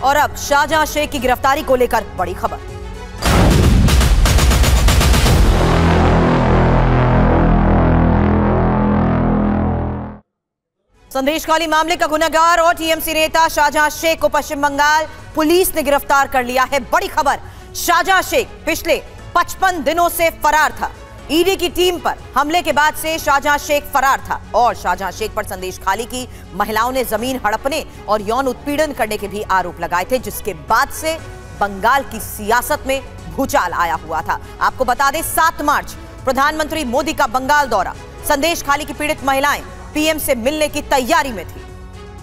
और अब शाहजहां शेख की गिरफ्तारी को लेकर बड़ी खबर। संदेशखाली मामले का गुनहगार और टीएमसी नेता शाहजहां शेख को पश्चिम बंगाल पुलिस ने गिरफ्तार कर लिया है। बड़ी खबर, शाहजहां शेख पिछले 55 दिनों से फरार था। ईडी की टीम पर हमले के बाद से शाहजहां शेख फरार था और शाहजहां शेख पर संदेशखाली की महिलाओं ने जमीन हड़पने और यौन उत्पीड़न करने के भी आरोप लगाए थे, जिसके बाद से बंगाल की सियासत में भूचाल आया हुआ था। आपको बता दें, 7 मार्च प्रधानमंत्री मोदी का बंगाल दौरा, संदेशखाली की पीड़ित महिलाएं पीएम से मिलने की तैयारी में थी।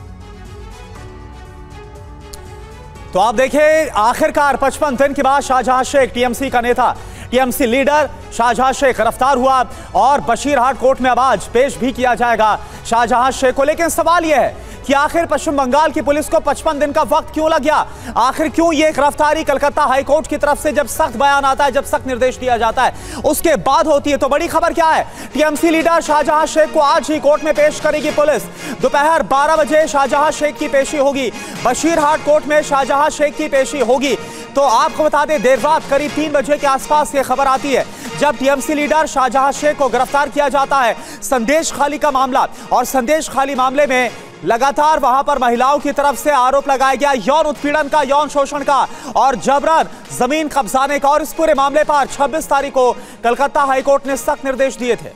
तो आप देखिए, आखिरकार 55 दिन के बाद शाहजहां शेख, टीएमसी का नेता, टीएमसी लीडर शाहजहां शेख गिरफ्तार हुआ और बशीरहाट कोर्ट में अब आज पेश भी किया जाएगा शाहजहां शेख को। लेकिन सवाल यह है कि आखिर पश्चिम बंगाल की पुलिस को 55 दिन का वक्त क्यों लग गया? आखिर क्यों ये गिरफ्तारी कलकत्ता हाईकोर्ट की तरफ से जब सख्त बयान आता है, जब सख्त निर्देश दिया जाता है, उसके बाद होती है? तो बड़ी खबर क्या है, टीएमसी लीडर शाहजहां शेख को आज ही कोर्ट में पेश करेगी पुलिस। दोपहर 12 बजे शाहजहां शेख की पेशी होगी, बशीरहाट कोर्ट में शाहजहां शेख की पेशी होगी। तो आपको बता दें, देर रात करीब 3 बजे के आसपास ये खबर आती है जब टीएमसी लीडर शाहजहां शेख को गिरफ्तार किया जाता है। संदेशखाली का मामला, और संदेशखाली मामले में लगातार वहां पर महिलाओं की तरफ से आरोप लगाया गया यौन उत्पीड़न का, यौन शोषण का और जबरन जमीन कब्जाने का। और इस पूरे मामले पर 26 तारीख को कलकत्ता हाईकोर्ट ने सख्त निर्देश दिए थे।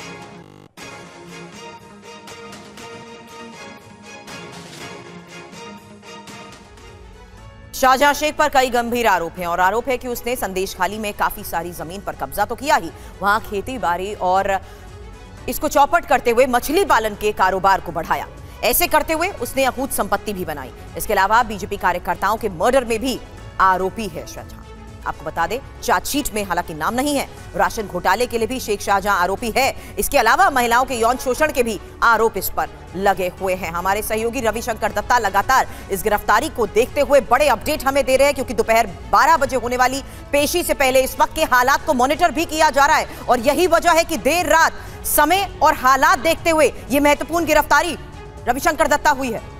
शाहजहां शेख पर कई गंभीर आरोप हैं और आरोप है कि उसने संदेशखाली में काफी सारी जमीन पर कब्जा तो किया ही, वहां खेती बाड़ी और इसको चौपट करते हुए मछली पालन के कारोबार को बढ़ाया। ऐसे करते हुए उसने अकूत संपत्ति भी बनाई। इसके अलावा बीजेपी कार्यकर्ताओं के मर्डर में भी आरोपी है शाहजहां। आपको बता दें, चार्जशीट में हालांकि नाम नहीं है। राशन घोटाले के लिए भी शेख शाहजहां आरोपी है। इसके अलावा महिलाओं के यौन शोषण के भी आरोप इस पर लगे हुए हैं। हमारे सहयोगी रविशंकर दत्ता लगातार इस गिरफ्तारी को देखते हुए बड़े अपडेट हमें दे रहे हैं, क्योंकि दोपहर 12 बजे होने वाली पेशी से पहले इस वक्त के हालात को मॉनिटर भी किया जा रहा है। और यही वजह है कि देर रात समय और हालात देखते हुए यह महत्वपूर्ण गिरफ्तारी रविशंकर दत्ता हुई है।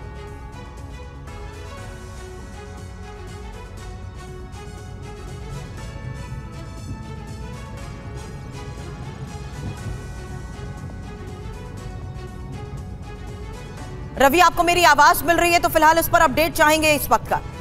रवि, आपको मेरी आवाज मिल रही है? तो फिलहाल इस पर अपडेट चाहेंगे इस वक्त का।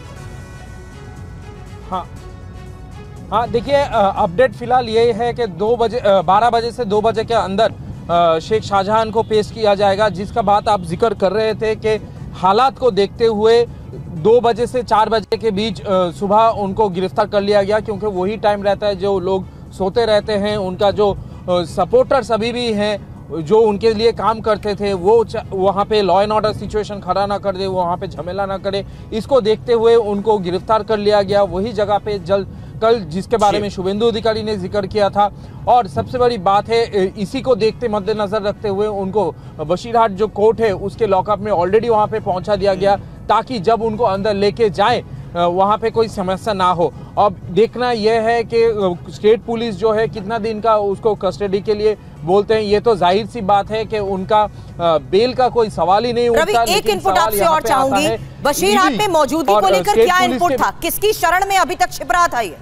हाँ, देखिए, अपडेट फिलहाल ये है कि 12 बजे से 2 बजे के अंदर शेख शाहजहां को पेश किया जाएगा, जिसका बात आप जिक्र कर रहे थे कि हालात को देखते हुए 2 बजे से 4 बजे के बीच सुबह उनको गिरफ्तार कर लिया गया, क्योंकि वही टाइम रहता है जो लोग सोते रहते हैं। उनका जो सपोर्टर्स अभी भी हैं, जो उनके लिए काम करते थे, वो वहाँ पे लॉ एंड ऑर्डर सिचुएशन खड़ा ना कर दे, वो वहाँ पे झमेला ना करे, इसको देखते हुए उनको गिरफ्तार कर लिया गया। वही जगह पे कल जिसके बारे में शुभेंदु अधिकारी ने जिक्र किया था। और सबसे बड़ी बात है, इसी को देखते मद्देनजर रखते हुए उनको बशीरहाट जो कोर्ट है उसके लॉकअप में ऑलरेडी वहाँ पे पहुँचा दिया गया, ताकि जब उनको अंदर लेके जाए वहाँ पे कोई समस्या ना हो। अब देखना यह है कि स्टेट पुलिस जो है कितना दिन का उसको कस्टडी के लिए बोलते हैं। ये तो जाहिर सी बात है कि उनका बेल का कोई सवाल ही नहीं उठता। एक इनपुट आपसे और चाहूंगी, बशीरहाट में मौजूदगी को लेकर क्या इनपुट था? किसकी शरण में अभी तक छिप रहा था ये?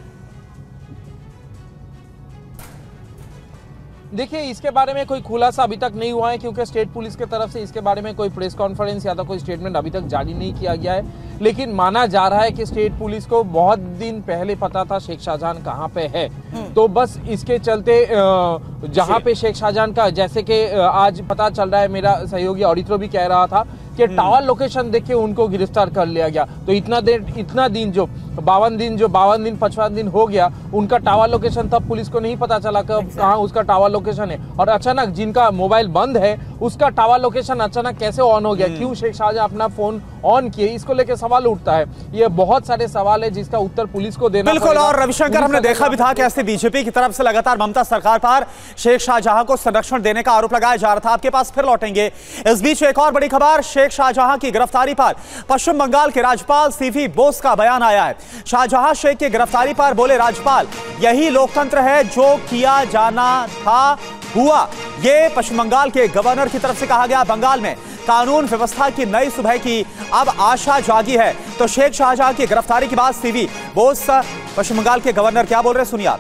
देखिए, इसके बारे में कोई खुलासा अभी तक नहीं हुआ है, क्योंकि स्टेट पुलिस की तरफ से इसके बारे में कोई प्रेस कॉन्फ्रेंस या तो कोई स्टेटमेंट अभी तक जारी नहीं किया गया है। लेकिन माना जा रहा है कि स्टेट पुलिस को बहुत दिन पहले पता था शेख शाहजहां कहां पे है, तो बस इसके चलते जहां पे शेख शाहजहां का, जैसे कि आज पता चल रहा है, मेरा सहयोगी ऑडिटर भी कह रहा था कि टावर लोकेशन देख के उनको गिरफ्तार कर लिया गया। तो इतना दिन जो 52 दिन 55 दिन हो गया, उनका टावर लोकेशन तब पुलिस को नहीं पता चला कहाँ उसका टावर लोकेशन है। और अचानक जिनका मोबाइल बंद है उसका टावर लोकेशन अचानक कैसे ऑन हो गया, क्यों शेख शाहजहां अपना फोन ऑन किए, इसको लेकर सवाल उठता है। ये बहुत सारे सवाल है जिसका उत्तर पुलिस को देना बिल्कुल। और रविशंकर, हमने देखा भी था कि ऐसे बीजेपी की तरफ से लगातार ममता सरकार पर शेख शाहजहां को संरक्षण देने का आरोप लगाया जा रहा था। आपके पास फिर लौटेंगे। इस बीच एक और बड़ी खबर, शेख शाहजहां की गिरफ्तारी पर पश्चिम बंगाल के राज्यपाल सीवी बोस का बयान आया है। शाहजहां शेख की गिरफ्तारी पर बोले राज्यपाल, यही लोकतंत्र है, जो किया जाना था हुआ। ये पश्चिम बंगाल के गवर्नर की तरफ से कहा गया। बंगाल में कानून व्यवस्था की नई सुबह की अब आशा जागी है। तो शेख शाहजहां की गिरफ्तारी के बाद सीवी बोस पश्चिम बंगाल के गवर्नर क्या बोल रहे हैं, सुनिए आप।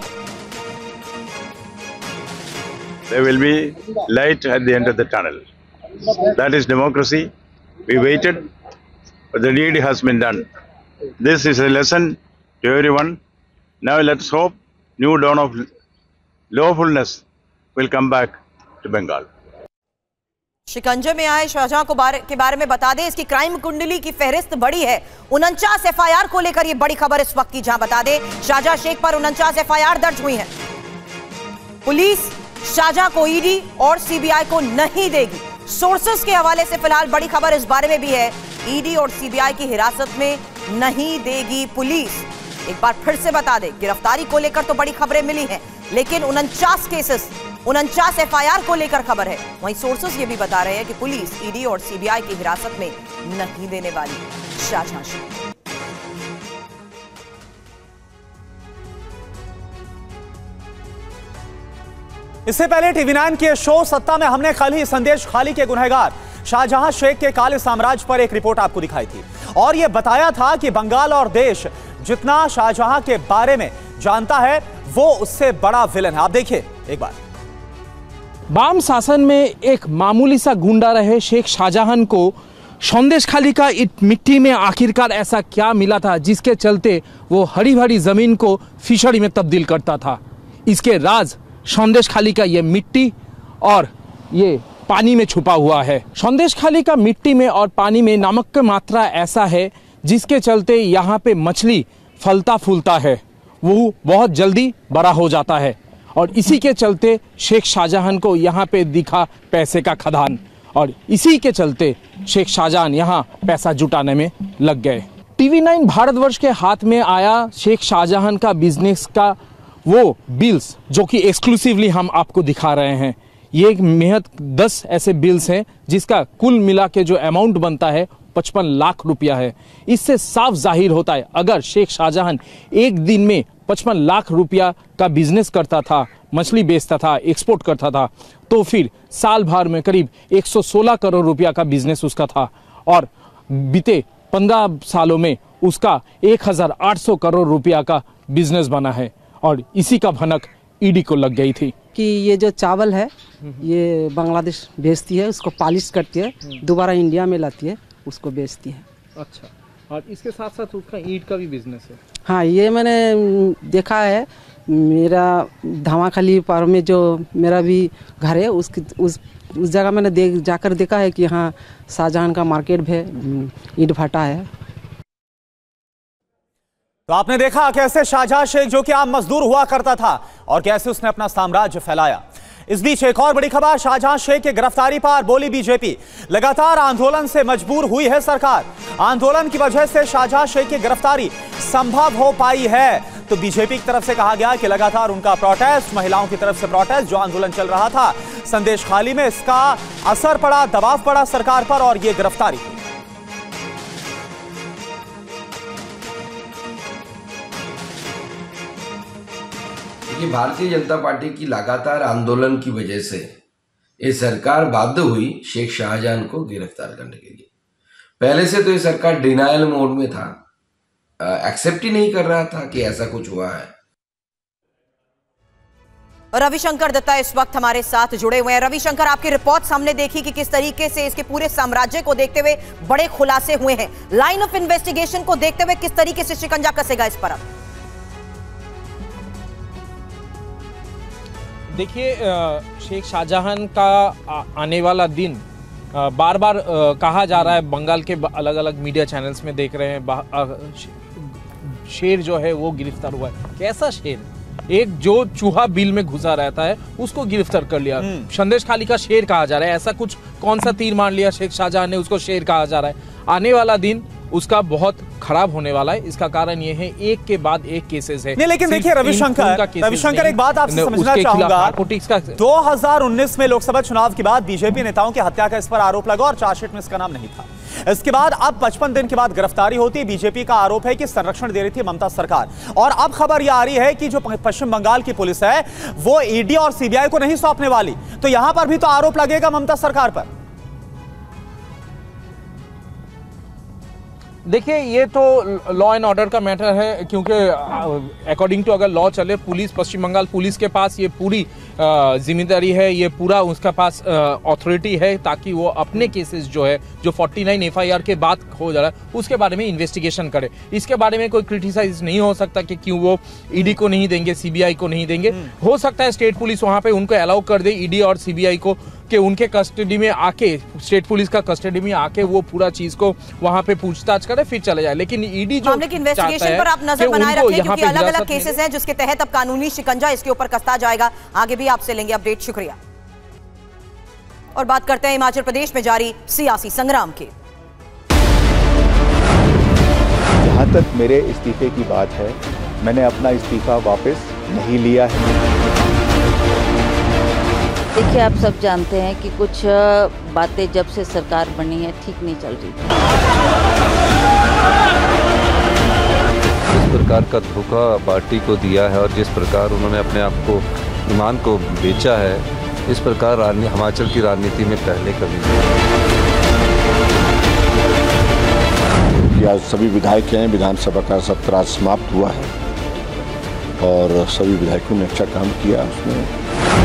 There will be light at the end of the tunnel. That is democracy. We waited, but the deed has been done. This is a lesson to everyone. Now let's hope new dawn of lawfulness will come back to Bengal. शिकंजे में आए शाहजहां के बारे में बता दें, इसकी crime कुंडली की फहरिस्त बड़ी है। 49 एफआईआर को लेकर यह बड़ी खबर इस वक्त की, जहां बता दें शाहजहां शेख पर 49 एफआईआर दर्ज हुई हैं। पुलिस शाहजहां को ईडी और सीबीआई को नहीं देगी। सोर्सेस के हवाले से फिलहाल बड़ी खबर इस बारे में भी है, ईडी और सीबीआई की हिरासत में नहीं देगी पुलिस। एक बार फिर से बता दें, गिरफ्तारी को लेकर तो बड़ी खबरें मिली हैं, लेकिन 49 केसेस 49 एफआईआर को लेकर खबर है। वहीं सोर्सेस ये भी बता रहे हैं कि पुलिस ईडी और सीबीआई की हिरासत में नहीं देने वाली शाहजहां शेख। इससे पहले टीवी9 के शो सत्ता में हमने कल ही संदेश खाली के गुनहगार शाहजहां शेख के काले साम्राज्य पर एक रिपोर्ट आपको दिखाई थी और यह बताया था कि बंगाल और देश जितना शाहजहां के बारे में जानता है वो उससे बड़ा विलन है। आप देखिए एक बार। वाम शासन में एक मामूली सा गुंडा रहे शेख शाहजहां को संदेश खाली का मिट्टी में आखिरकार ऐसा क्या मिला था जिसके चलते वो हरी भरी जमीन को फिशरी में तब्दील करता था। इसके राज संदेश खाली का ये मिट्टी और ये पानी में छुपा हुआ है। संदेश खाली का मिट्टी में और पानी में नमक की मात्रा ऐसा है जिसके चलते यहाँ पे मछली फलता फूलता है, वो बहुत जल्दी बड़ा हो जाता है और इसी के चलते शेख शाहजहां को यहाँ पे दिखा पैसे का खदान और इसी के चलते शेख शाहजहां यहाँ पैसा जुटाने में लग गए। टीवी9 भारतवर्ष के हाथ में आया शेख शाहजहां का बिजनेस का वो बिल्स जो कि एक्सक्लूसिवली हम आपको दिखा रहे हैं। ये एक महज 10 ऐसे बिल्स हैं जिसका कुल मिला के जो अमाउंट बनता है 55 लाख रुपया है। इससे साफ जाहिर होता है अगर शेख शाहजहां एक दिन में 55 लाख रुपया का बिजनेस करता था, मछली बेचता था, एक्सपोर्ट करता था, तो फिर साल भर में करीब 116 करोड़ रुपया का बिजनेस उसका था और बीते 15 सालों में उसका 1800 करोड़ रुपया का बिजनेस बना है और इसी का भनक ईडी को लग गई थी कि ये जो चावल है ये बांग्लादेश भेजती है, उसको पॉलिश करती है, दोबारा इंडिया में लाती है, उसको बेचती है। अच्छा, और इसके साथ साथ उसका ईंट का भी बिजनेस है। हाँ, ये मैंने देखा है। मेरा धामाखाली पार में जो मेरा भी घर है उस जगह मैंने जाकर देखा है कि हाँ शाहजहां का मार्केट है, ईंट भाटा है। तो आपने देखा कैसे शाहजहां शेख जो कि आम मजदूर हुआ करता था और कैसे उसने अपना साम्राज्य फैलाया। इस बीच एक और बड़ी खबर, शाहजहां शेख की गिरफ्तारी पर बोली बीजेपी, लगातार आंदोलन से मजबूर हुई है सरकार। आंदोलन की वजह से शाहजहां शेख की गिरफ्तारी संभव हो पाई है। तो बीजेपी की तरफ से कहा गया कि लगातार उनका प्रोटेस्ट, महिलाओं की तरफ से प्रोटेस्ट, जो आंदोलन चल रहा था संदेश खाली में, इसका असर पड़ा, दबाव पड़ा सरकार पर और यह गिरफ्तारी हुई। कि भारतीय जनता पार्टी की लगातार आंदोलन की वजह से ये सरकार बाध्य हुई शेख शाहजहां को गिरफ्तार करने के लिए। पहले से तो ये सरकार डिनायल मोड में था, एक्सेप्ट ही नहीं कर रहा था कि ऐसा कुछ हुआ है। रविशंकर दत्ता इस वक्त हमारे साथ जुड़े हुए हैं। रविशंकर, आपकी रिपोर्ट सामने देखी कि किस तरीके से इसके पूरे साम्राज्य को देखते हुए बड़े खुलासे हुए हैं। लाइन ऑफ इन्वेस्टिगेशन को देखते हुए किस तरीके से शिकंजा कसेगा इस पर? देखिए, शेख शाहजहां का आने वाला दिन बार बार कहा जा रहा है, बंगाल के अलग अलग मीडिया चैनल्स में देख रहे हैं, शेर जो है वो गिरफ्तार हुआ है। कैसा शेर? एक जो चूहा बिल में घुसा रहता है उसको गिरफ्तार कर लिया, संदेश खाली का शेर कहा जा रहा है। ऐसा कुछ कौन सा तीर मान लिया शेख शाहजहां ने, उसको शेर कहा जा रहा है। आने वाला दिन उसका बहुत खराब होने वाला है। इसका कारण ये है एक के बाद एक केसेस है। नहीं, लेकिन देखिए रविशंकर एक बात आपसे समझना चाहूंगा, 2019 में लोकसभा चुनाव के बाद बीजेपी नेताओं की हत्या का इस पर आरोप लगा और चार्जशीट में इसका नाम नहीं था। इसके बाद अब 55 दिन के बाद गिरफ्तारी होती है। बीजेपी का आरोप है कि संरक्षण दे रही थी ममता सरकार और अब खबर यह आ रही है कि जो पश्चिम बंगाल की पुलिस है वो ईडी और सीबीआई को नहीं सौंपने वाली। तो यहां पर भी तो आरोप लगेगा ममता सरकार पर। देखिए, ये तो लॉ एंड ऑर्डर का मैटर है, क्योंकि अकॉर्डिंग टू अगर लॉ चले, पुलिस, पश्चिम बंगाल पुलिस के पास ये पूरी जिम्मेदारी है, ये पूरा उसका पास अथॉरिटी है, ताकि वो अपने केसेस जो है, जो 49 एफआईआर के बाद हो जा रहा है, उसके बारे में इन्वेस्टिगेशन करे। इसके बारे में कोई क्रिटिसाइज नहीं हो सकता कि क्यों वो ईडी को नहीं देंगे, सीबीआई को नहीं देंगे। हो सकता है स्टेट पुलिस वहां पे उनको अलाउ कर दे, ईडी और सीबीआई को, कि उनके कस्टडी में आके, स्टेट पुलिस का कस्टडी में आके वो पूरा चीज को वहां पे पूछताछ करे, फिर चले जाए। लेकिन ईडी जो मामले की इन्वेस्टिगेशन पर आप नजर बनाए रखें, क्योंकि अलग-अलग केसेस हैं जिसके तहत अब कानूनी शिकंजा इसके ऊपर कसता जाएगा। आगे भी आपसे लेंगे अपडेट। शुक्रिया। और बात करते हैं हिमाचल प्रदेश में जारी सियासी संग्राम की। जहां तक मेरे इस्तीफे की बात है, मैंने अपना इस्तीफा वापस नहीं लिया है। देखिए, आप सब जानते हैं कि कुछ बातें जब से सरकार बनी है ठीक नहीं चल रही। जिस प्रकार का धोखा पार्टी को दिया है और जिस प्रकार उन्होंने अपने आप को, ईमान को बेचा है, इस प्रकार हिमाचल की राजनीति में पहले कभी नहीं। आज सभी विधायक हैं, विधानसभा का सत्र आज समाप्त हुआ है और सभी विधायकों ने अच्छा काम किया उसमें।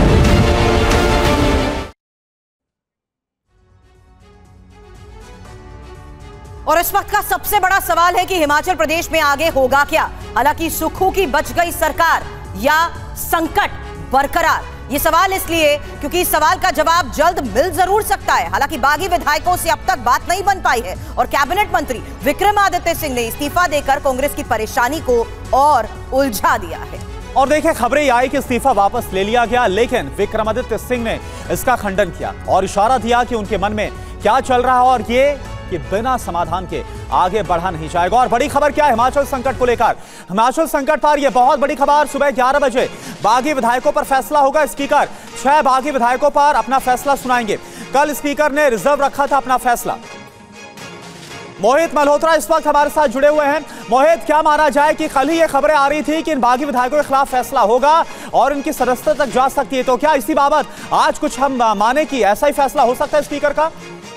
और इस वक्त का सबसे बड़ा सवाल है कि हिमाचल प्रदेश में आगे होगा क्या। हालांकि सुक्खू की बच गई सरकार या संकट बरकरार, ये सवाल इसलिए क्योंकि इस सवाल का जवाब जल्द मिल जरूर सकता है। हालांकि बागी विधायकों से अब तक बात नहीं बन पाई है और कैबिनेट मंत्री विक्रमादित्य सिंह ने इस्तीफा देकर कांग्रेस की परेशानी को और उलझा दिया है। और देखिए, खबरें आई कि इस्तीफा वापस ले लिया गया, लेकिन विक्रमादित्य सिंह ने इसका खंडन किया और इशारा दिया कि उनके मन में क्या चल रहा है और ये कि बिना समाधान के आगे बढ़ा नहीं जाएगा। और बड़ी खबर क्या है हिमाचल संकट को लेकर? हिमाचल संकट पर यह बहुत बड़ी खबर, सुबह 11 बजे बागी विधायकों पर फैसला होगा। स्पीकर 6 बागी विधायकों पर अपना फैसला सुनाएंगे। कल स्पीकर ने रिजर्व रखा था अपना फैसला। मोहित मल्होत्रा इस वक्त हमारे साथ जुड़े हुए हैं। मोहित, क्या माना जाए कि कल ही ये खबरें आ रही थी कि इन बागी विधायकों के खिलाफ फैसला होगा और इनकी सदस्यता तक जा सकती है, तो क्या इसी बाबत आज कुछ हम माने कि ऐसा ही फैसला हो सकता है स्पीकर का?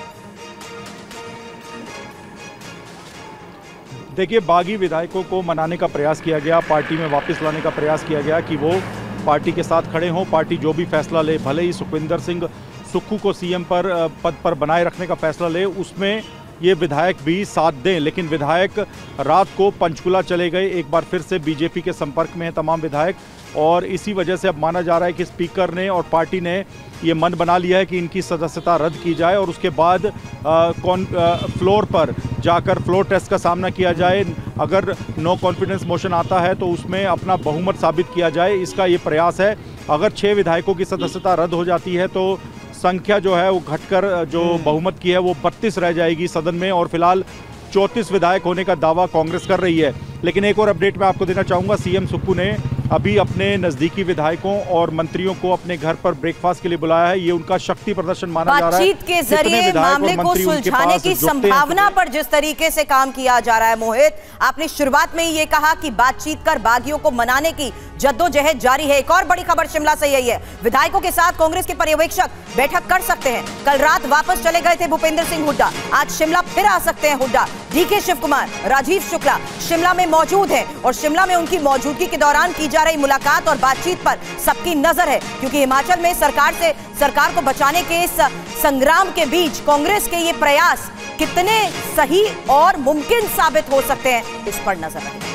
देखिए, बागी विधायकों को मनाने का प्रयास किया गया, पार्टी में वापस लाने का प्रयास किया गया कि वो पार्टी के साथ खड़े हों, पार्टी जो भी फैसला ले, भले ही सुखविंदर सिंह सुक्खू को सीएम पद पर बनाए रखने का फैसला ले, उसमें ये विधायक भी साथ दें। लेकिन विधायक रात को पंचकुला चले गए, एक बार फिर से बीजेपी के संपर्क में हैं तमाम विधायक, और इसी वजह से अब माना जा रहा है कि स्पीकर ने और पार्टी ने ये मन बना लिया है कि इनकी सदस्यता रद्द की जाए और उसके बाद फ्लोर पर जाकर फ्लोर टेस्ट का सामना किया जाए। अगर नो कॉन्फिडेंस मोशन आता है तो उसमें अपना बहुमत साबित किया जाए, इसका ये प्रयास है। अगर 6 विधायकों की सदस्यता रद्द हो जाती है तो संख्या जो है वो घटकर जो बहुमत की है वो 32 रह जाएगी सदन में, और फिलहाल 34 विधायक होने का दावा कांग्रेस कर रही है। लेकिन एक और अपडेट मैं आपको देना चाहूँगा, सीएम सुक्खू ने अभी अपने नजदीकी विधायकों और मंत्रियों को अपने घर पर ब्रेकफास्ट के लिए बुलाया है। ये उनका शक्ति प्रदर्शन माना जा रहा है। बातचीत के जरिए मामले को सुलझाने की संभावना पर जिस तरीके से काम किया जा रहा है, मोहित, आपने शुरुआत में ही ये कहा कि बातचीत कर बागियों को मनाने की जद्दोजहद जारी है। एक और बड़ी खबर शिमला से यही है, विधायकों के साथ कांग्रेस के पर्यवेक्षक बैठक कर सकते हैं। कल रात वापस चले गए थे भूपेंद्र सिंह हुड्डा, आज शिमला फिर आ सकते हैं हुड्डा। डीके शिव कुमार, राजीव शुक्ला शिमला में मौजूद हैं और शिमला में उनकी मौजूदगी के दौरान की जा रही मुलाकात और बातचीत पर सबकी नजर है, क्योंकि हिमाचल में सरकार को बचाने के इस संग्राम के बीच कांग्रेस के ये प्रयास कितने सही और मुमकिन साबित हो सकते हैं, इस पर नजर रखें।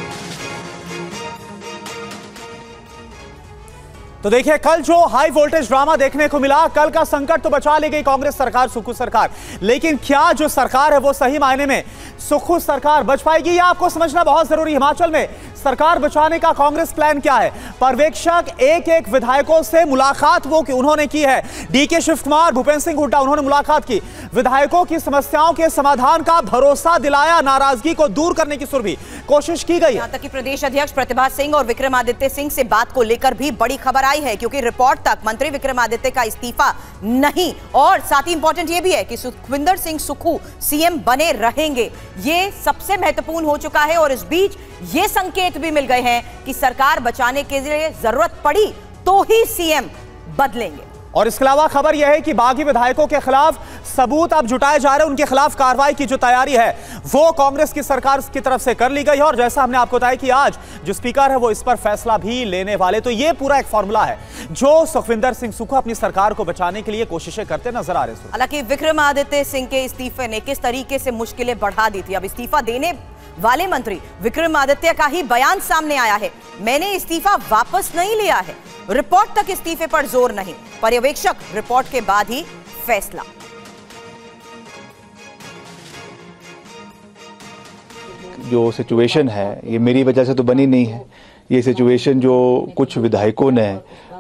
तो देखिए, कल जो हाई वोल्टेज ड्रामा देखने को मिला, कल का संकट तो बचा ले गई कांग्रेस सरकार, सुक्खू सरकार, लेकिन क्या जो सरकार है वो सही मायने में सुक्खू सरकार बच पाएगी, यह आपको समझना बहुत जरूरी। हिमाचल में सरकार बचाने का कांग्रेस प्लान क्या है? पर्यवेक्षक एक विधायकों से मुलाकात उन्होंने की है। डीके शिव कुमार, भूपेंद्र सिंह हुड्डा, उन्होंने मुलाकात की, विधायकों की समस्याओं के समाधान का भरोसा दिलाया, नाराजगी को दूर करने की सुर भी कोशिश की गई। यहां तक कि प्रदेश अध्यक्ष प्रतिभा सिंह और विक्रमादित्य सिंह से बात को लेकर भी बड़ी खबर आई है, क्योंकि रिपोर्ट तक मंत्री विक्रमादित्य का इस्तीफा नहीं, और साथ ही इंपॉर्टेंट यह भी है कि सुखविंदर सिंह सुक्खू सीएम बने रहेंगे। ये सबसे महत्वपूर्ण हो चुका है और इस बीच ये संकेत भी मिल गए हैं कि सरकार बचाने के लिए जरूरत पड़ी तो ही सीएम बदलेंगे। और इसके अलावा खबर यह है कि बागी विधायकों के खिलाफ सबूत अब जुटाए जा रहे हैं। उनके खिलाफ कार्रवाई की जो तैयारी है वो कांग्रेस की सरकार की तरफ से कर ली गई है और जैसा हमने आपको बताया कि आज जो स्पीकर है वो इस पर फैसला भी लेने वाले। तो ये पूरा एक फॉर्मूला है जो सुखविंदर सिंह सुक्खू अपनी सरकार को बचाने के लिए कोशिशें करते नजर आ रहे हैं। हालांकि विक्रमादित्य सिंह के इस्तीफे ने किस तरीके से मुश्किलें बढ़ा दी थी, अब इस्तीफा देने वाले मंत्री विक्रमादित्य का ही बयान सामने आया है। मैंने इस्तीफा वापस नहीं लिया है, रिपोर्ट तक इस्तीफे पर जोर नहीं, पर्यवेक्षक रिपोर्ट के बाद ही फैसला। जो सिचुएशन है ये मेरी वजह से तो बनी नहीं है। ये सिचुएशन जो कुछ विधायकों ने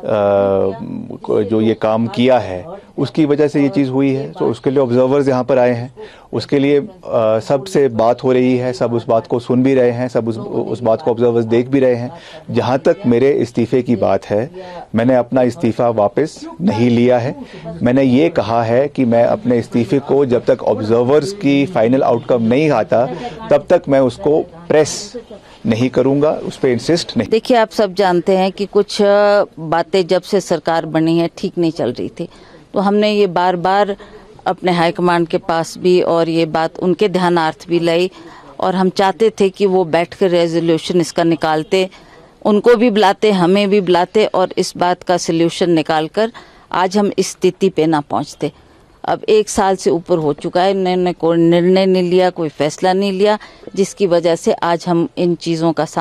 जो ये काम किया है उसकी वजह से ये चीज़ हुई है। तो उसके लिए ऑब्जर्वर्स यहाँ पर आए हैं, उसके लिए सबसे बात हो रही है, सब उस बात को सुन भी रहे हैं, सब उस बात को ऑब्जर्वर्स देख भी रहे हैं। जहाँ तक मेरे इस्तीफे की बात है, मैंने अपना इस्तीफा वापस नहीं लिया है। मैंने ये कहा है कि मैं अपने इस्तीफे को जब तक ऑब्जर्वर्स की फाइनल आउटकम नहीं आता तब तक मैं उसको प्रेस नहीं करूंगा, उस पर इंसिस्ट नहीं। देखिए, आप सब जानते हैं कि कुछ बातें जब से सरकार बनी है ठीक नहीं चल रही थी, तो हमने ये बार बार अपने हाईकमांड के पास भी और ये बात उनके ध्यानार्थ भी लाई और हम चाहते थे कि वो बैठकर रेजोल्यूशन इसका निकालते, उनको भी बुलाते, हमें भी बुलाते और इस बात का सल्यूशन निकालकर आज हम इस स्थिति पे ना पहुंचते। अब 1 साल से ऊपर हो चुका है, इन्होंने कोई निर्णय नहीं लिया, कोई फैसला नहीं लिया, जिसकी वजह से आज हम इन चीज़ों का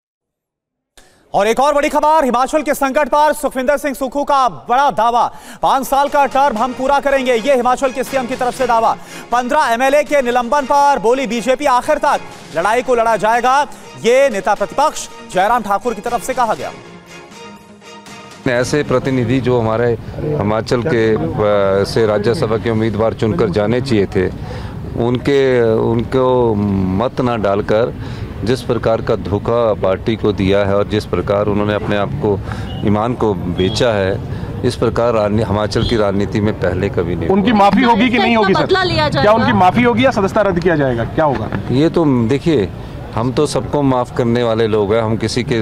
और एक और बड़ी खबर, हिमाचल के संकट पर सुखविंदर सिंह सुक्खू का बड़ा दावा। 5 साल का टर्म हम पूरा करेंगे, ये हिमाचल के सीएम की तरफ से दावा। 15 एमएलए के निलंबन पर बोली बीजेपी आखिर तक लड़ाई को लड़ा जाएगा, ये नेता प्रतिपक्ष जयराम ठाकुर की तरफ से कहा गया। ऐसे प्रतिनिधि जो हमारे हिमाचल के से राज्यसभा के उम्मीदवार चुनकर जाने चाहिए थे, उनको मत ना डालकर जिस प्रकार का धोखा पार्टी को दिया है और जिस प्रकार उन्होंने अपने आप को ईमान को बेचा है, इस प्रकार हिमाचल की राजनीति में पहले कभी नहीं। उनकी माफी होगी कि नहीं होगी सर? क्या उनकी माफी होगी या सदस्यता रद्द किया जाएगा, क्या होगा? ये तो देखिए, हम तो सबको माफ़ करने वाले लोग हैं, हम किसी के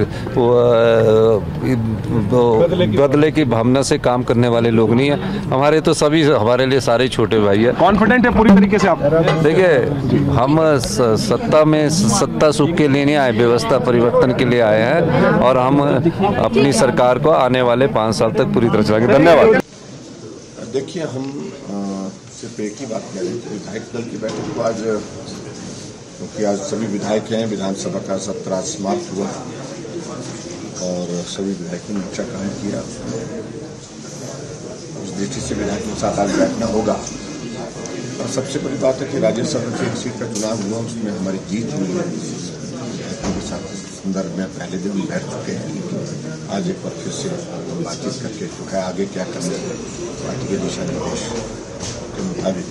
बदले की भावना से काम करने वाले लोग नहीं हैं। हमारे तो सभी, हमारे लिए सारे छोटे भाई हैं। कॉन्फिडेंट है पूरी तरीके से आप? देखिए, हम सत्ता सुख के लिए नहीं आए, व्यवस्था परिवर्तन के लिए आए हैं और हम अपनी सरकार को आने वाले 5 साल तक पूरी तरह चलाएंगे। धन्यवाद। देखिए, हम सिर्फ एक ही बात करें, विधायक दल की बैठक को आज, क्योंकि आज सभी विधायक हैं, विधानसभा का सत्र आज समाप्त हुआ और सभी विधायकों ने अच्छा काम किया। उस दृष्टि से विधायकों के साथ आज बैठना होगा। और सबसे बड़ी बात है कि राज्यसभा की एक सीट का चुनाव हुआ, उसमें हमारी जीत हुई है। विधायकों के साथ संदर्भ में पहले दिन बैठ चुके हैं, आज एक बार फिर से बातचीत करके जो है आगे क्या करना है, पार्टी के दिशा निर्देश के मुताबिक।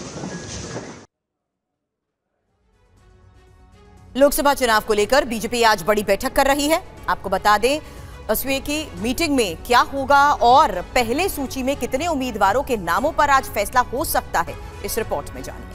लोकसभा चुनाव को लेकर बीजेपी आज बड़ी बैठक कर रही है। आपको बता दें, सुबह की मीटिंग में क्या होगा और पहले सूची में कितने उम्मीदवारों के नामों पर आज फैसला हो सकता है, इस रिपोर्ट में जानिए।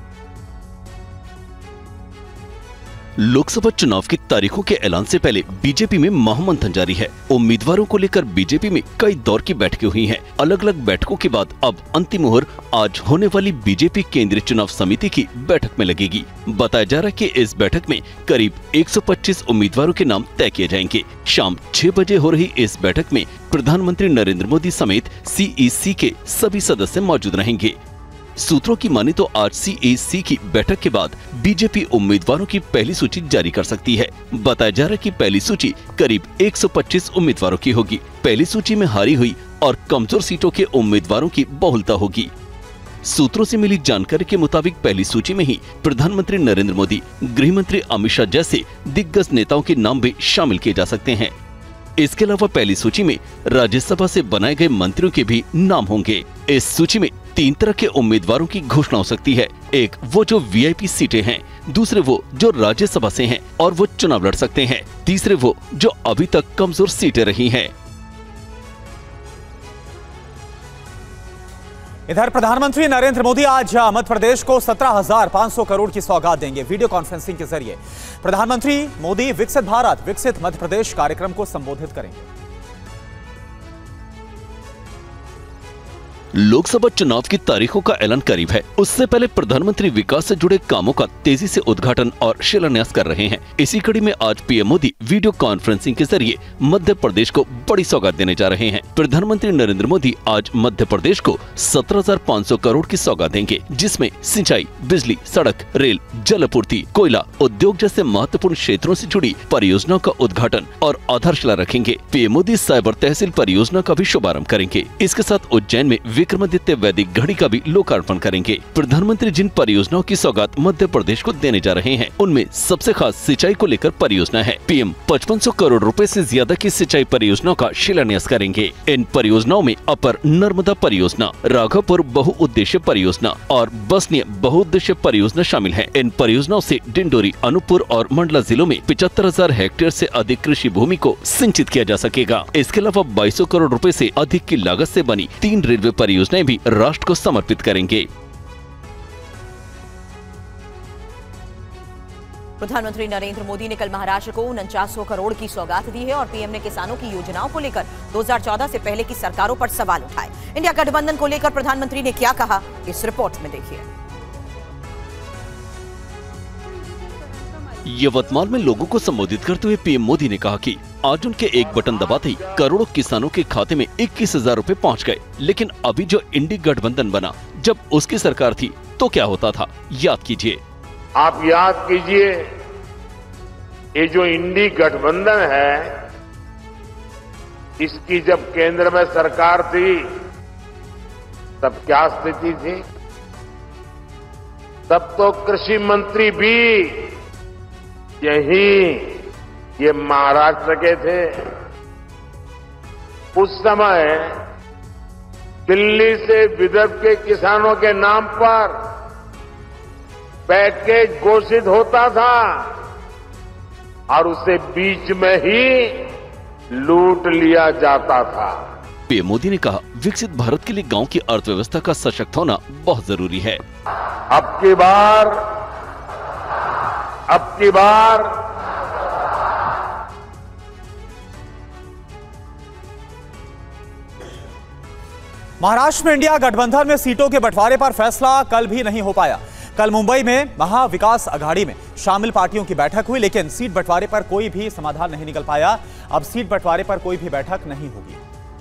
लोकसभा चुनाव की तारीखों के ऐलान से पहले बीजेपी में महामंथन जारी है। उम्मीदवारों को लेकर बीजेपी में कई दौर की बैठकें हुई हैं। अलग अलग बैठकों के बाद अब अंतिम मुहर आज होने वाली बीजेपी केंद्रीय चुनाव समिति की बैठक में लगेगी। बताया जा रहा है कि इस बैठक में करीब 125 उम्मीदवारों के नाम तय किए जाएंगे। शाम 6 बजे हो रही इस बैठक में प्रधानमंत्री नरेंद्र मोदी समेत CEC के सभी सदस्य मौजूद रहेंगे। सूत्रों की माने तो आज CEC की बैठक के बाद बीजेपी उम्मीदवारों की पहली सूची जारी कर सकती है। बताया जा रहा है कि पहली सूची करीब 125 उम्मीदवारों की होगी। पहली सूची में हारी हुई और कमजोर सीटों के उम्मीदवारों की बहुलता होगी। सूत्रों से मिली जानकारी के मुताबिक पहली सूची में ही प्रधानमंत्री नरेंद्र मोदी, गृह मंत्री अमित शाह जैसे दिग्गज नेताओं के नाम भी शामिल किए जा सकते हैं। इसके अलावा पहली सूची में राज्यसभा से बनाए गए मंत्रियों के भी नाम होंगे। इस सूची में 3 तरह के उम्मीदवारों की घोषणा हो सकती है। एक वो जो VIP सीटें हैं, दूसरे वो जो राज्यसभा से हैं और वो चुनाव लड़ सकते हैं, तीसरे वो जो अभी तक कमजोर सीटें रही हैं। इधर प्रधानमंत्री नरेंद्र मोदी आज मध्य प्रदेश को 17,500 करोड़ की सौगात देंगे। वीडियो कॉन्फ्रेंसिंग के जरिए प्रधानमंत्री मोदी विकसित भारत विकसित मध्य प्रदेश कार्यक्रम को संबोधित करेंगे। लोकसभा चुनाव की तारीखों का ऐलान करीब है। उससे पहले प्रधानमंत्री विकास से जुड़े कामों का तेजी से उद्घाटन और शिलान्यास कर रहे हैं। इसी कड़ी में आज पीएम मोदी वीडियो कॉन्फ्रेंसिंग के जरिए मध्य प्रदेश को बड़ी सौगात देने जा रहे हैं। प्रधानमंत्री नरेंद्र मोदी आज मध्य प्रदेश को 17,500 करोड़ की सौगात देंगे, जिसमें सिंचाई, बिजली, सड़क, रेल, जल आपूर्ति, कोयला, उद्योग जैसे महत्वपूर्ण क्षेत्रों से जुड़ी परियोजनाओं का उद्घाटन और आधारशिला रखेंगे। पीएम मोदी साइबर तहसील परियोजना का भी शुभारंभ करेंगे। इसके साथ उज्जैन में विक्रमादित्य वैदिक घड़ी का भी लोकार्पण करेंगे। प्रधानमंत्री जिन परियोजनाओं की सौगात मध्य प्रदेश को देने जा रहे हैं, उनमें सबसे खास सिंचाई को लेकर परियोजना है। पीएम 5500 करोड़ रुपए से ज्यादा की सिंचाई परियोजनाओं का शिलान्यास करेंगे। इन परियोजनाओं में अपर नर्मदा परियोजना, राघवपुर बहुउद्देश्य परियोजना और बसनिया बहुउद्देश्य परियोजना शामिल है। इन परियोजनाओं से डिंडोरी, अनूपपुर और मंडला जिलों में 75,000 हेक्टेयर से अधिक कृषि भूमि को सिंचित किया जा सकेगा। इसके अलावा 2200 करोड़ रुपए से अधिक की लागत से बनी 3 रेलवे परियोजनाएं भी राष्ट्र को समर्पित करेंगे। प्रधानमंत्री नरेंद्र मोदी ने कल महाराष्ट्र को 4900 करोड़ की सौगात दी है और पीएम ने किसानों की योजनाओं को लेकर 2014 से पहले की सरकारों पर सवाल उठाए। इंडिया गठबंधन को लेकर प्रधानमंत्री ने क्या कहा, इस रिपोर्ट में देखिए। यवतमाल में लोगों को संबोधित करते हुए पीएम मोदी ने कहा कि आज उनके एक बटन दबाते ही करोड़ों किसानों के खाते में 21,000 रुपए पहुंच गए। लेकिन अभी जो इंडी गठबंधन बना, जब उसकी सरकार थी तो क्या होता था, याद कीजिए। आप याद कीजिए, ये जो इंडी गठबंधन है, इसकी जब केंद्र में सरकार थी तब क्या स्थिति थी? तब तो कृषि मंत्री भी ये महाराष्ट्र के थे। उस समय दिल्ली से विदर्भ के किसानों के नाम पर पैकेज घोषित होता था और उसे बीच में ही लूट लिया जाता था। पीएम मोदी ने कहा, विकसित भारत के लिए गांव की अर्थव्यवस्था का सशक्त होना बहुत जरूरी है। अब की बार महाराष्ट्र में इंडिया गठबंधन में सीटों के बंटवारे पर फैसला कल भी नहीं हो पाया। कल मुंबई में महाविकास अघाड़ी में शामिल पार्टियों की बैठक हुई, लेकिन सीट बंटवारे पर कोई भी समाधान नहीं निकल पाया। अब सीट बंटवारे पर कोई भी बैठक नहीं होगी।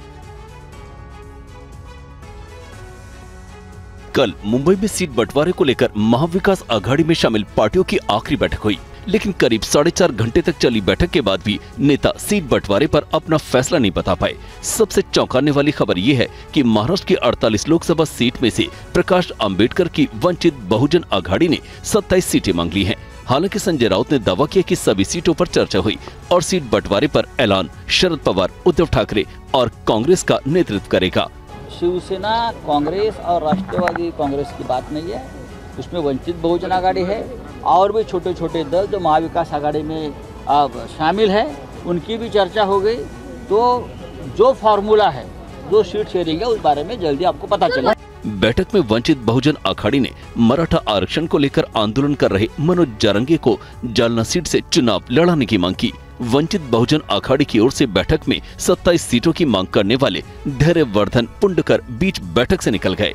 कल मुंबई में सीट बंटवारे को लेकर महाविकास अघाड़ी में शामिल पार्टियों की आखिरी बैठक हुई, लेकिन करीब 4.5 घंटे तक चली बैठक के बाद भी नेता सीट बंटवारे पर अपना फैसला नहीं बता पाए। सबसे चौंकाने वाली खबर यह है कि महाराष्ट्र की 48 लोकसभा सीट में से प्रकाश अंबेडकर की वंचित बहुजन अघाड़ी ने 27 सीटें मांग ली हैं। हालांकि संजय राउत ने दावा किया कि सभी सीटों पर चर्चा हुई और सीट बंटवारे पर ऐलान शरद पवार, उद्धव ठाकरे और कांग्रेस का नेतृत्व करेगा। शिवसेना, कांग्रेस और राष्ट्रवादी कांग्रेस की बात नहीं है, उसमें वंचित बहुजन आघाड़ी है और भी छोटे छोटे दल जो महाविकास आघाड़ी में शामिल है, उनकी भी चर्चा हो गई। तो जो फॉर्मूला है, जो सीट शेयरिंग है, उस बारे में जल्दी आपको पता चलेगा। बैठक में वंचित बहुजन अघाड़ी ने मराठा आरक्षण को लेकर आंदोलन कर रहे मनोज जारंगे को जालना सीट से चुनाव लड़ाने की मांग की। वंचित बहुजन अघाड़ी की ओर से बैठक में 27 सीटों की मांग करने वाले धैर्यवर्धन पुंडकर बीच बैठक से निकल गए।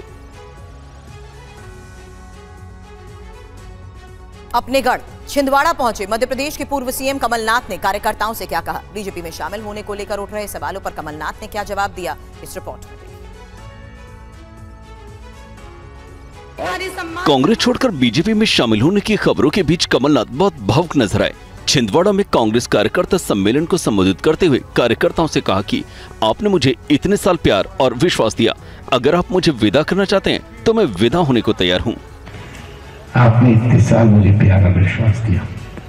अपने गढ़ छिंदवाड़ा पहुंचे मध्य प्रदेश के पूर्व सीएम कमलनाथ ने कार्यकर्ताओं से क्या कहा, बीजेपी में शामिल होने को लेकर उठ रहे सवालों पर कमलनाथ ने क्या जवाब दिया, इस रिपोर्ट में देखिए। कांग्रेस छोड़कर बीजेपी में शामिल होने की खबरों के बीच कमलनाथ बहुत भावुक नजर आए। छिंदवाड़ा में कांग्रेस कार्यकर्ता सम्मेलन को संबोधित करते हुए कार्यकर्ताओं से कहा कि आपने मुझे इतने साल प्यार और विश्वास दिया, अगर आप मुझे विदा करना चाहते हैं तो मैं विदा होने को तैयार हूँ। आपने इतने साल मुझे प्यार और विश्वास दिया,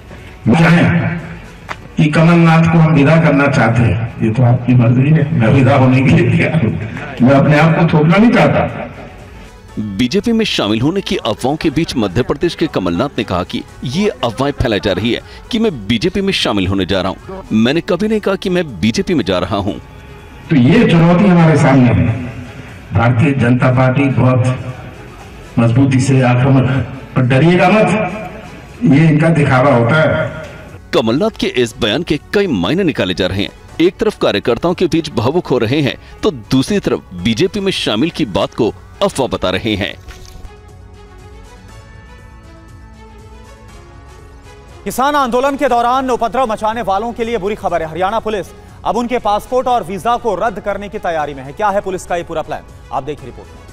कि कमलनाथ को हम विदा करना चाहते हैं, ये तो आपकी मर्जी है, मैं विदा होने के लिए तैयार हूँ, मैं अपने आप को थोपना नहीं चाहता। बीजेपी में शामिल होने की अफवाहों के बीच मध्य प्रदेश के कमलनाथ ने कहा कि ये अफवाहें फैलाई जा रही है कि मैं बीजेपी में शामिल होने जा रहा हूँ। मैंने कभी नहीं कहा कि मैं बीजेपी में जा रहा हूँ। तो ये चुनौती हमारे सामने है। भारतीय जनता पार्टी बहुत मजबूती से आक्रमक, पर डरिएगा मत, ये इनका दिखावा होता है। कमलनाथ के इस बयान के कई मायने निकाले जा रहे हैं। एक तरफ कार्यकर्ताओं के बीच भावुक हो रहे हैं तो दूसरी तरफ बीजेपी में शामिल की बात को अफवाह बता रहे हैं। किसान आंदोलन के दौरान उपद्रव मचाने वालों के लिए बुरी खबर है। हरियाणा पुलिस अब उनके पासपोर्ट और वीजा को रद्द करने की तैयारी में है। क्या है पुलिस का ये पूरा प्लान, आप देखिए रिपोर्ट में।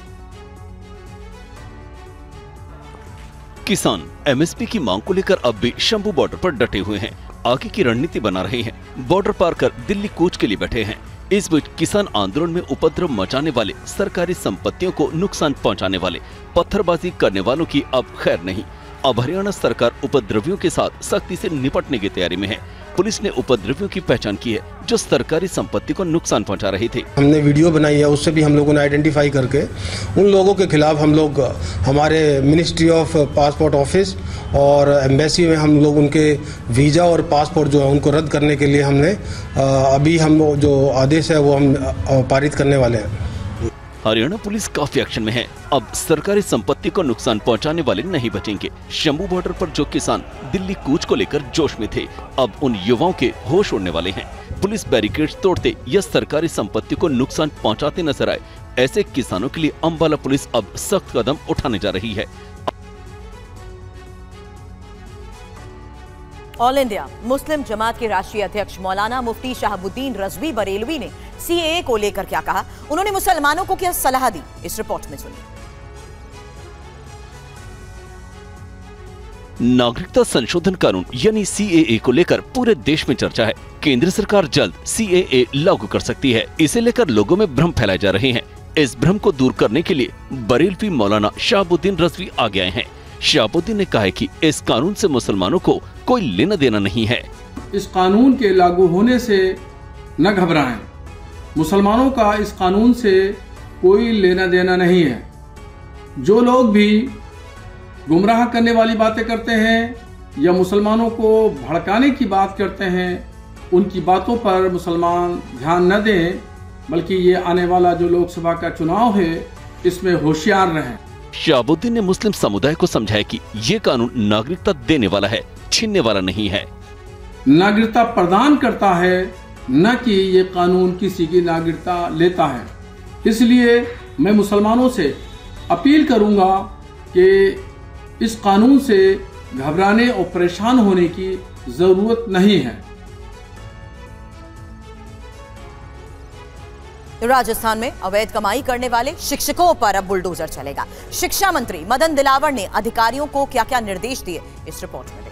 किसान एमएसपी की मांग को लेकर अब भी शंभू बॉर्डर पर डटे हुए हैं। आगे की रणनीति बना रहे हैं। बॉर्डर पार कर दिल्ली कूच के लिए बैठे हैं। इस बीच किसान आंदोलन में उपद्रव मचाने वाले, सरकारी संपत्तियों को नुकसान पहुंचाने वाले, पत्थरबाजी करने वालों की अब खैर नहीं। अब हरियाणा सरकार उपद्रवियों के साथ सख्ती से निपटने की तैयारी में है। पुलिस ने उपद्रवियों की पहचान की है जो सरकारी संपत्ति को नुकसान पहुंचा रहे थे। हमने वीडियो बनाई है, उससे भी हम लोगों ने आइडेंटिफाई करके उन लोगों के खिलाफ हम लोग हमारे मिनिस्ट्री ऑफ पासपोर्ट ऑफिस और एम्बेसी में हम लोग उनके वीज़ा और पासपोर्ट जो है उनको रद्द करने के लिए हमने अभी हम जो आदेश है वो हम पारित करने वाले हैं। हरियाणा पुलिस काफी एक्शन में है। अब सरकारी संपत्ति को नुकसान पहुंचाने वाले नहीं बचेंगे। शंभू बॉर्डर पर जो किसान दिल्ली कूच को लेकर जोश में थे, अब उन युवाओं के होश उड़ने वाले हैं। पुलिस बैरिकेड्स तोड़ते या सरकारी संपत्ति को नुकसान पहुंचाते नजर आए ऐसे किसानों के लिए अंबाला पुलिस अब सख्त कदम उठाने जा रही है। ऑल इंडिया मुस्लिम जमात के राष्ट्रीय अध्यक्ष मौलाना मुफ्ती शहाबुद्दीन रजवी बरेलवी ने सीएए को लेकर क्या कहा, उन्होंने मुसलमानों को क्या सलाह दी, इस रिपोर्ट में सुनिए। नागरिकता संशोधन कानून यानी सीएए को लेकर पूरे देश में चर्चा है। केंद्र सरकार जल्द सीएए लागू कर सकती है। इसे लेकर लोगों में भ्रम फैलाए जा रहे हैं। इस भ्रम को दूर करने के लिए बरेलवी मौलाना शहाबुद्दीन रजवी आगे आए हैं। शहाबुद्दीन ने कहा है कि इस कानून से मुसलमानों को कोई लेना देना नहीं है। इस कानून के लागू होने से न घबराएं। मुसलमानों का इस कानून से कोई लेना देना नहीं है। जो लोग भी गुमराह करने वाली बातें करते हैं या मुसलमानों को भड़काने की बात करते हैं, उनकी बातों पर मुसलमान ध्यान न दें, बल्कि ये आने वाला जो लोकसभा का चुनाव है इसमें होशियार रहें। शहाबुद्दीन ने मुस्लिम समुदाय को समझाया कि ये कानून नागरिकता देने वाला है, छीनने वाला नहीं है। नागरिकता प्रदान करता है, न कि ये कानून किसी की नागरिकता लेता है। इसलिए मैं मुसलमानों से अपील करूंगा कि इस कानून से घबराने और परेशान होने की जरूरत नहीं है। राजस्थान में अवैध कमाई करने वाले शिक्षकों पर अब बुलडोजर चलेगा। शिक्षा मंत्री मदन दिलावर ने अधिकारियों को क्या क्या निर्देश दिए, इस रिपोर्ट में देखिए।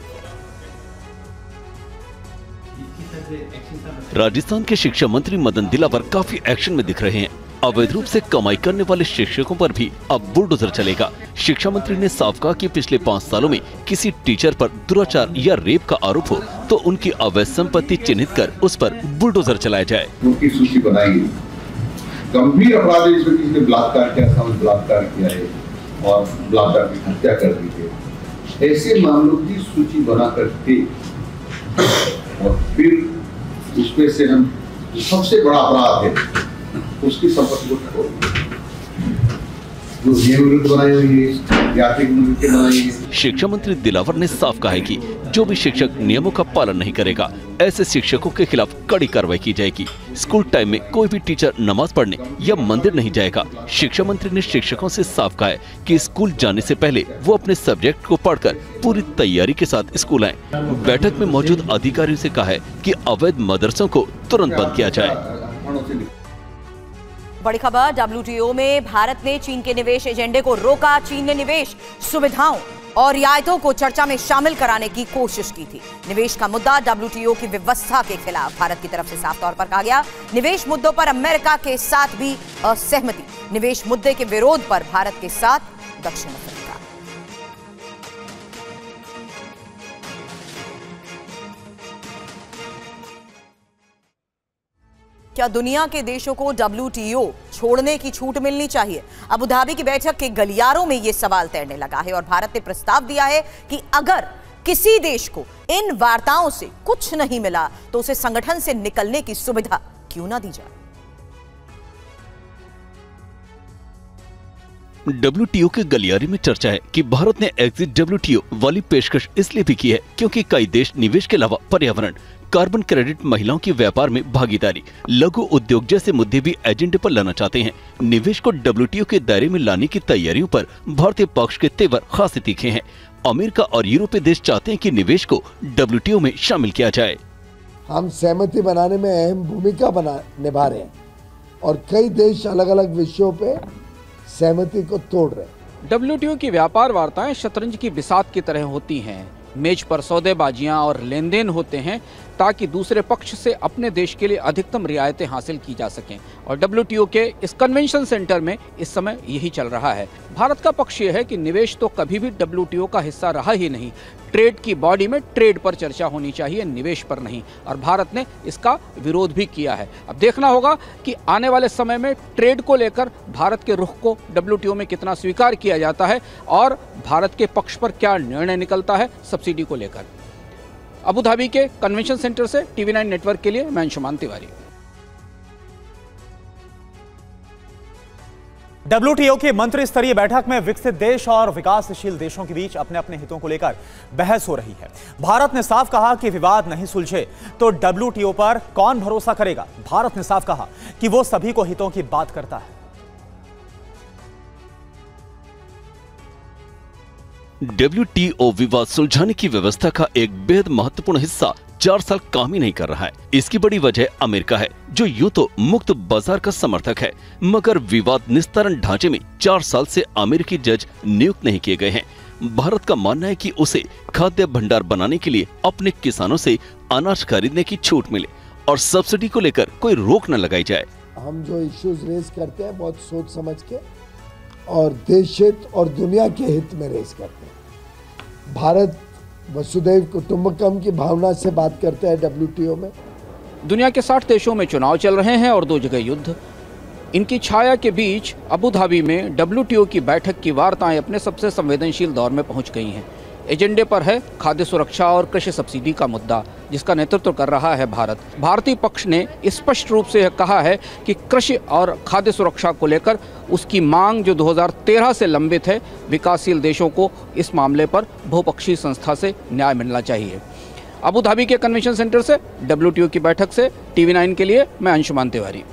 राजस्थान के शिक्षा मंत्री मदन दिलावर काफी एक्शन में दिख रहे हैं। अवैध रूप से कमाई करने वाले शिक्षकों पर भी अब बुलडोजर चलेगा। शिक्षा मंत्री ने साफ कहा कि पिछले 5 सालों में किसी टीचर पर दुराचार या रेप का आरोप हो तो उनकी अवैध संपत्ति चिन्हित कर उस पर बुलडोजर चलाया जाए। उनकी सूची बनाई, गंभीर अपराध जिसमें किसी ने बलात्कार किया, बलात्कार किया है और बलात्कार की हत्या कर दी है, ऐसे मामलों की सूची बना करके और फिर उसमें से हम सबसे बड़ा अपराध है उसकी संपत्ति को ठहराएंगे। जो नियम विरुद्ध बनाई हुई है, यात्री बनाई है। शिक्षा मंत्री दिलावर ने साफ कहा है कि जो भी शिक्षक नियमों का पालन नहीं करेगा, ऐसे शिक्षकों के खिलाफ कड़ी कार्रवाई की जाएगी। स्कूल टाइम में कोई भी टीचर नमाज पढ़ने या मंदिर नहीं जाएगा। शिक्षा मंत्री ने शिक्षकों से साफ कहा है कि स्कूल जाने से पहले वो अपने सब्जेक्ट को पढ़कर पूरी तैयारी के साथ स्कूल आए। बैठक में मौजूद अधिकारियों से कहा है कि अवैध मदरसों को तुरंत बंद किया जाए। बड़ी खबर, डब्ल्यूटीओ में भारत ने चीन के निवेश एजेंडे को रोका। चीन ने निवेश सुविधाओं और रियायतों को चर्चा में शामिल कराने की कोशिश की थी। निवेश का मुद्दा डब्ल्यूटीओ की व्यवस्था के खिलाफ भारत की तरफ से साफ तौर पर कहा गया। निवेश मुद्दों पर अमेरिका के साथ भी असहमति। निवेश मुद्दे के विरोध पर भारत के साथ दक्षिण अफ्रीका। क्या दुनिया के देशों को डब्ल्यूटीओ छोड़ने की छूट मिलनी चाहिए? अबू धाबी की बैठक के गलियारों में यह सवाल तैरने लगा है और भारत ने प्रस्ताव दिया है कि अगर किसी देश को इन वार्ताओं से कुछ नहीं मिला तो उसे संगठन से निकलने की सुविधा क्यों ना दी जाए। WTO के गलियारे में चर्चा है कि भारत ने एग्जिट WTO वाली पेशकश इसलिए भी की है क्योंकि कई देश निवेश के अलावा पर्यावरण, कार्बन क्रेडिट, महिलाओं की व्यापार में भागीदारी, लघु उद्योग जैसे मुद्दे भी एजेंडे पर लाना चाहते हैं। निवेश को WTO के दायरे में लाने की तैयारियों पर भारतीय पक्ष के तेवर खासे तीखे हैं। अमेरिका और यूरोपीय देश चाहते हैं कि निवेश को WTO में शामिल किया जाए। हम सहमति बनाने में अहम भूमिका निभा रहे हैं और कई देश अलग अलग विषयों पे सहमति को तोड़ रहे हैं। WTO की व्यापार वार्ताएं शतरंज की बिसात की तरह होती हैं। मेज पर सौदेबाजियां और लेन देन होते हैं ताकि दूसरे पक्ष से अपने देश के लिए अधिकतम रियायतें हासिल की जा सकें और WTO के इस कन्वेंशन सेंटर में इस समय यही चल रहा है। भारत का पक्ष ये है कि निवेश तो कभी भी WTO का हिस्सा रहा ही नहीं। ट्रेड की बॉडी में ट्रेड पर चर्चा होनी चाहिए, निवेश पर नहीं, और भारत ने इसका विरोध भी किया है। अब देखना होगा कि आने वाले समय में ट्रेड को लेकर भारत के रुख को WTO में कितना स्वीकार किया जाता है और भारत के पक्ष पर क्या निर्णय निकलता है सब्सिडी को लेकर। अबू धाबी के कन्वेंशन सेंटर से TV9 नेटवर्क के लिए मैं अंशुमान तिवारी। WTO की मंत्री स्तरीय बैठक में विकसित देश और विकासशील देशों के बीच अपने अपने हितों को लेकर बहस हो रही है। भारत ने साफ कहा कि विवाद नहीं सुलझे तो WTO पर कौन भरोसा करेगा। भारत ने साफ कहा कि वो सभी को हितों की बात करता है। WTO विवाद सुलझाने की व्यवस्था का एक बेहद महत्वपूर्ण हिस्सा 4 साल काम ही नहीं कर रहा है। इसकी बड़ी वजह अमेरिका है, जो यूं तो मुक्त बाजार का समर्थक है, मगर विवाद निस्तारण ढांचे में 4 साल से अमेरिकी जज नियुक्त नहीं किए गए हैं। भारत का मानना है कि उसे खाद्य भंडार बनाने के लिए अपने किसानों से अनाज खरीदने की छूट मिले और सब्सिडी को लेकर कोई रोक न लगाई जाए। हम जो इश्यूज रेज करते हैं बहुत सोच समझ के और देश हित और दुनिया के हित में रेज करते हैं। भारत वसुधैव कुटुंबकम की भावना से बात करता है WTO में। दुनिया के 60 देशों में चुनाव चल रहे हैं और 2 जगह युद्ध। इनकी छाया के बीच अबू धाबी में WTO की बैठक की वार्ताएं अपने सबसे संवेदनशील दौर में पहुंच गई हैं। एजेंडे पर है खाद्य सुरक्षा और कृषि सब्सिडी का मुद्दा, जिसका नेतृत्व कर रहा है भारत। भारतीय पक्ष ने स्पष्ट रूप से कहा है कि कृषि और खाद्य सुरक्षा को लेकर उसकी मांग जो 2013 से लंबित है, विकासशील देशों को इस मामले पर बहुपक्षीय संस्था से न्याय मिलना चाहिए। अबू धाबी के कन्वेंशन सेंटर से WTO की बैठक से TV9 के लिए मैं अंशुमान तिवारी।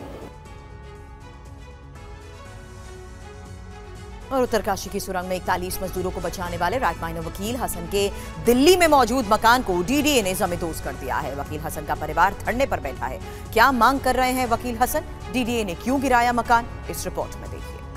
और उत्तरकाशी की सुरंग में 41 मजदूरों को बचाने वाले राइट माइनर वकील हसन के दिल्ली में मौजूद मकान को DDA ने जमींदोज कर दिया है। वकील हसन का परिवार धरने पर बैठा है। क्या मांग कर रहे हैं वकील हसन? DDA ने क्यों गिराया मकान? इस रिपोर्ट में देखिए।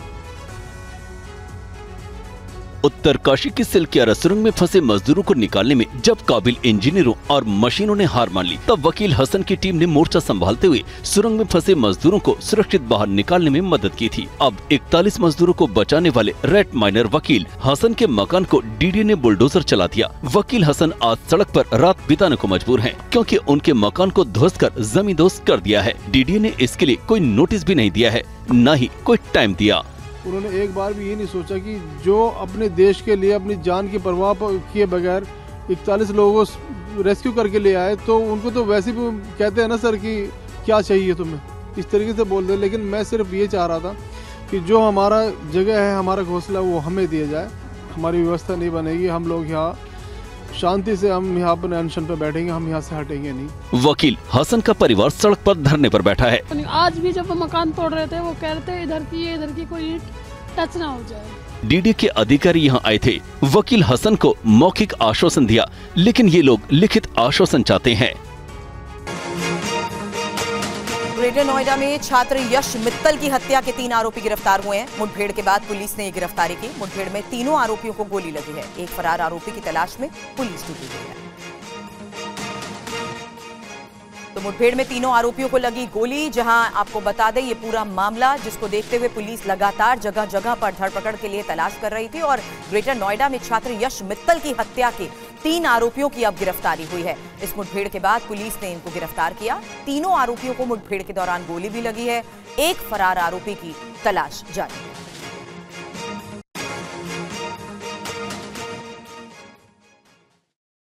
उत्तरकाशी की सिलकियारा सुरंग में फंसे मजदूरों को निकालने में जब काबिल इंजीनियरों और मशीनों ने हार मान ली, तब वकील हसन की टीम ने मोर्चा संभालते हुए सुरंग में फंसे मजदूरों को सुरक्षित बाहर निकालने में मदद की थी। अब 41 मजदूरों को बचाने वाले रेट माइनर वकील हसन के मकान को DDA ने बुलडोजर चला दिया। वकील हसन आज सड़क पर रात बिताने को मजबूर हैं, क्योंकि उनके मकान को ध्वस्त कर जमींदोज कर दिया है। DDA ने इसके लिए कोई नोटिस भी नहीं दिया है, न ही कोई टाइम दिया। उन्होंने एक बार भी ये नहीं सोचा कि जो अपने देश के लिए अपनी जान की परवाह किए बगैर 41 लोगों को रेस्क्यू करके ले आए, तो उनको तो वैसे भी कहते हैं ना सर कि क्या चाहिए तुम्हें, इस तरीके से बोल दे। लेकिन मैं सिर्फ ये चाह रहा था कि जो हमारा जगह है, हमारा घोंसला, वो हमें दिया जाए। हमारी व्यवस्था नहीं बनेगी, हम लोग यहाँ शांति से हम यहाँ पर अनशन पर बैठेंगे, हम यहाँ से हटेंगे नहीं। वकील हसन का परिवार सड़क पर धरने पर बैठा है। आज भी जब वो मकान तोड़ रहे थे, वो कह रहे थे इधर की कोई ईंट टच ना हो जाए। DDA के अधिकारी यहाँ आए थे। वकील हसन को मौखिक आश्वासन दिया, लेकिन ये लोग लिखित आश्वासन चाहते हैं। ग्रेटर नोएडा में छात्र यश मित्तल की हत्या के 3 आरोपी गिरफ्तार हुए हैं। मुठभेड़ के बाद पुलिस ने ये गिरफ्तारी की। मुठभेड़ में तीनों आरोपियों को गोली लगी है। एक फरार आरोपी की तलाश में पुलिस जुटी हुई है। तो मुठभेड़ में तीनों आरोपियों को लगी गोली। जहां आपको बता दें, ये पूरा मामला जिसको देखते हुए पुलिस लगातार जगह जगह पर धरपकड़ के लिए तलाश कर रही थी और ग्रेटर नोएडा में छात्र यश मित्तल की हत्या के 3 आरोपियों की अब गिरफ्तारी हुई है। इस मुठभेड़ के बाद पुलिस ने इनको गिरफ्तार किया। तीनों आरोपियों को मुठभेड़ के दौरान गोली भी लगी है। एक फरार आरोपी की तलाश जारी है।